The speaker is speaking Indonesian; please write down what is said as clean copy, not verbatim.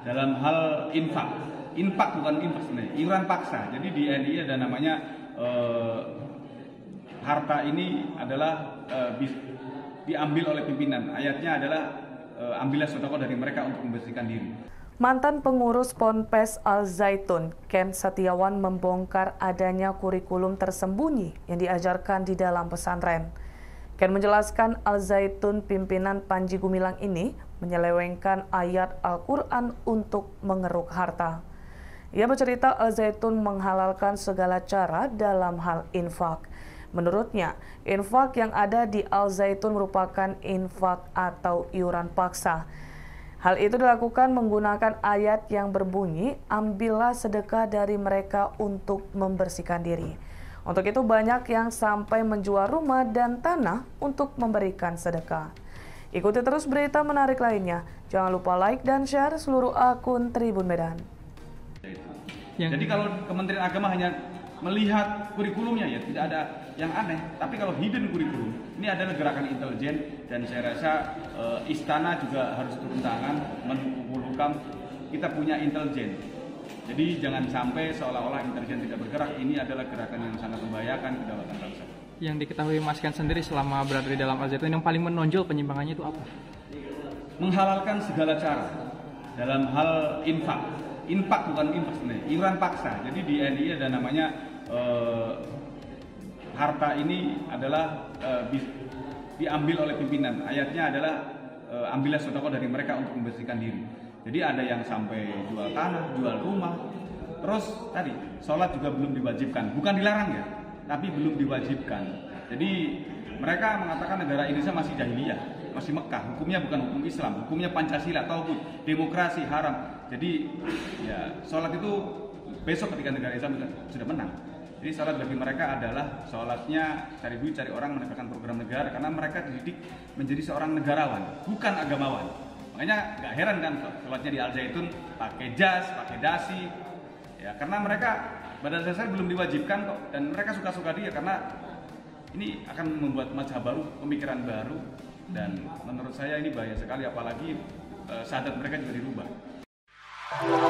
dalam hal infak bukan infak sebenarnya, iuran paksa. Jadi di NII ada namanya harta ini adalah diambil oleh pimpinan. Ayatnya adalah ambillah sedekah dari mereka untuk membersihkan diri. Mantan pengurus Ponpes Al Zaitun, Ken Setiawan, membongkar adanya kurikulum tersembunyi yang diajarkan di dalam pesantren. Ken menjelaskan Al Zaitun pimpinan Panji Gumilang ini menyelewengkan ayat Al-Quran untuk mengeruk harta. Ia bercerita Al Zaitun menghalalkan segala cara dalam hal infak. Menurutnya, infak yang ada di Al Zaitun merupakan infak atau iuran paksa. Hal itu dilakukan menggunakan ayat yang berbunyi, ambillah sedekah dari mereka untuk membersihkan diri. Untuk itu banyak yang sampai menjual rumah dan tanah untuk memberikan sedekah. Ikuti terus berita menarik lainnya. Jangan lupa like dan share seluruh akun Tribun Medan. Jadi kalau Kementerian Agama hanya melihat kurikulumnya ya tidak ada yang aneh, tapi kalau hidden kurikulum ini adalah gerakan intelijen dan saya rasa istana juga harus turun tangan. Menhukum kita punya intelijen, jadi jangan sampai seolah-olah intelijen tidak bergerak. Ini adalah gerakan yang sangat membahayakan kedaulatan bangsa. Yang diketahui Mas Ken sendiri selama berada di dalam Al Zaitun, yang paling menonjol penyimpangannya itu apa? Menghalalkan segala cara dalam hal infak bukan infak sebenarnya, iuran paksa. Jadi di NII ada namanya harta ini adalah diambil oleh pimpinan. Ayatnya adalah ambillah sedekah dari mereka untuk membersihkan diri. Jadi ada yang sampai jual tanah, jual rumah. Terus tadi sholat juga belum diwajibkan, bukan dilarang ya, tapi belum diwajibkan. Jadi mereka mengatakan negara Indonesia masih jahiliyah, masih Mekah, hukumnya bukan hukum Islam, hukumnya Pancasila, tauhid, demokrasi, haram. Jadi ya sholat itu besok ketika negara Islam sudah menang. Jadi sholat bagi mereka adalah sholatnya cari duit, cari orang, menegakkan program negara, karena mereka dididik menjadi seorang negarawan, bukan agamawan. Makanya gak heran kan sholatnya di Al Zaitun pakai jas, pakai dasi, ya karena mereka pada dasarnya belum diwajibkan kok, dan mereka suka-suka dia karena ini akan membuat mazhab baru, pemikiran baru, dan menurut saya ini bahaya sekali, apalagi syahadat mereka juga dirubah.